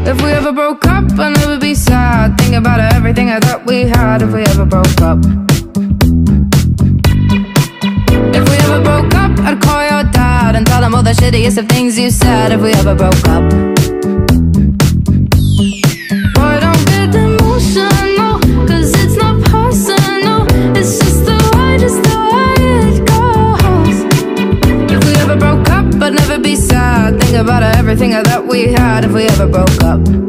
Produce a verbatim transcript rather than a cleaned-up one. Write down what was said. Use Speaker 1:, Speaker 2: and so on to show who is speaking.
Speaker 1: If we ever broke up, I'd never be sad. Think about everything I thought we had. If we ever broke up, if we ever broke up, I'd call your dad and tell him all the shittiest of things you said. If we ever broke up, boy, don't get emotional, cause it's not personal. It's just the way, just the way it goes. If we ever broke up, I'd never be sad. Think about everything I thought we had. If we ever broke up.